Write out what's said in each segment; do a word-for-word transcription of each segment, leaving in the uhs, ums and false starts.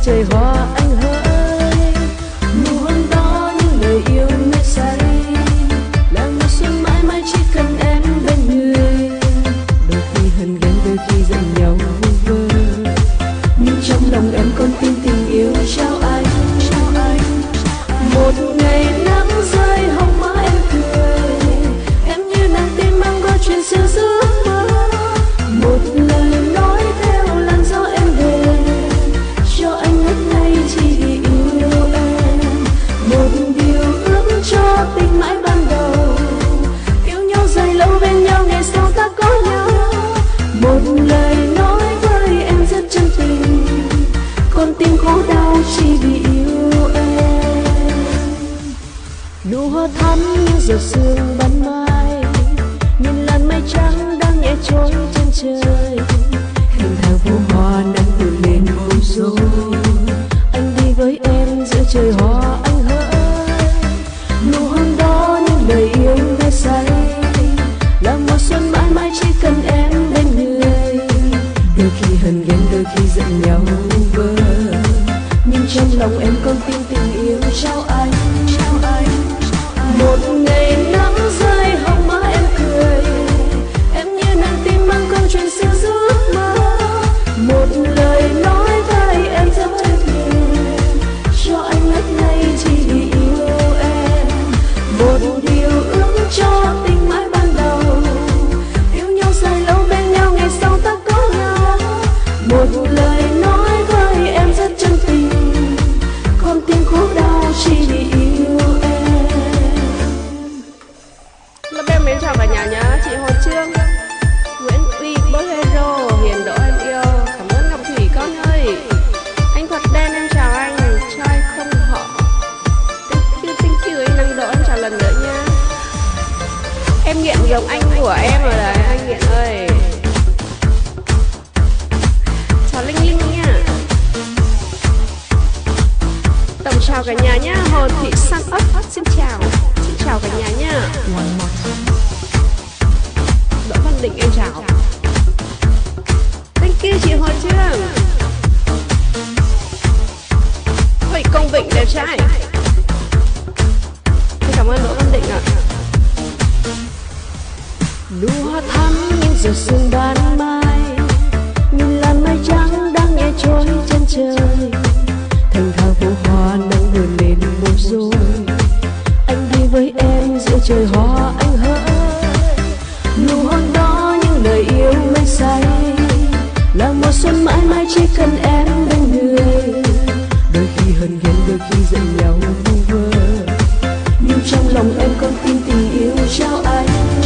trời hoa anh hỡi. Nụ hôn đó những lời yêu mê say, là mùa xuân mãi mãi chỉ cần em bên người. Đôi khi hờn ghen, đôi khi giận nhau vu vơ, nhưng trong lòng em còn tin tình yêu trao anh. Một ngày nắng rơi hồng má em cười, em như nàng tim mang bao chuyện xưa giấc mơ. Một lời nói theo làn gió em về, cho anh ngất ngây chỉ vì yêu em. Một điều ước cho tình mãi ban đầu, yêu nhau dài lâu bên nhau ngày sau ta có nhau. Một lời nói với em rất chân tình, con tim khổ đau chỉ vì yêu em. Nụ hoa thắm như giọt sương ban mai, nhìn làn mây trắng đang nhẹ trôi trên trời. Hình thang phố hoa nắng vươn lên bối rối, anh đi với em giữa trời hoa anh hỡi. Nụ hôn đó những lời yêu mê say, là mùa xuân mãi mãi chỉ cần em bên người. Đôi khi hờn ghen, đôi khi giận nhau vu vơ, nhưng trong lòng em còn tin tình yêu trao anh. Một ngày nắng rơi hồng má em cười, em như nàng tim mang câu chuyện xưa giấc mơ. Một lời nói với em rất chân tình, cho anh ngất ngây chỉ vì yêu em. Một điều ước cho tình mãi ban đầu, yêu nhau dài lâu bên nhau ngày sau ta có nhau. Một lời nói với em rất chân tình, con tim khổ đau chỉ vì yêu em. Lớp em mến chào cả nhà nhá, chị Hồ Trương, Nguyễn Uy, Bolero, Hiền Đỗ em yêu, cảm ơn Ngọc Thủy con ơi. Anh Thuật Đen em chào anh, trai không họ. Thank you, thank you, anh Năng Đỗ em chào lần nữa nha. Em nghiện giống anh của em rồi đấy, anh nghiện ơi. Chào Linh Linh nha. Tổng chào cả nhà nhá, Hồ Thị Sang ấp xin chào. Xin chào cả nhà nhá. Đỗ Văn Định em chào. Thank you chị Hồ Trương. Vậy Công Vịnh đẹp trai. Xin cảm ơn Đỗ Văn Định ạ. Nụ hoa thắm như giọt sương ban mai, nhìn làn mây trắng đang nhẹ trôi trên trời. Thành thang phố hoa nắng vươn lên bối rối, anh đi với em giữa trời hoa anh hỡi. Nụ hôn đó những lời yêu mê say, là mùa xuân mãi mãi chỉ cần em bên người. Đôi khi hờn ghen, đôi khi giận nhau vu vơ, nhưng trong lòng em còn tin tình yêu trao anh.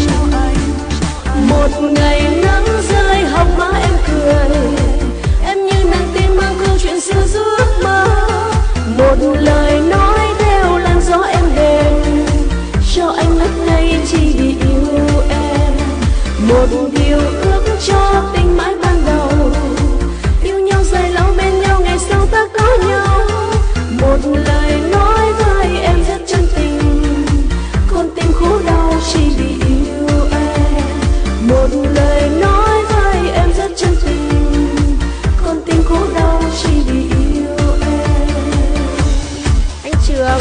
Một ngày nắng rơi hồng má em cười, em như nàng tim mang câu chuyện xưa giấc mơ. Một lời nói theo làn gió em đềm, cho anh ngất ngây chỉ vì yêu em. Một điều ước cho tình mãi ban đầu, yêu nhau dài lâu bên nhau ngày sau ta có nhau. Một lời nói với em rất chân tình, con tim khổ đau chỉ vì yêu em. Một lời nói với em rất chân tình, con tim khổ đau chỉ vì yêu em. Anh Trường,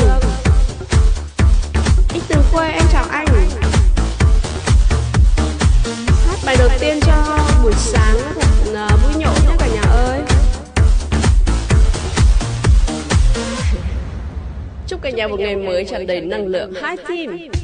anh từ quê em chào anh. Hát bài đầu tiên cho buổi sáng thật uh, vui nhộn nhé cả nhà ơi. Chúc cả nhà một ngày mới tràn đầy năng lượng. Hai team.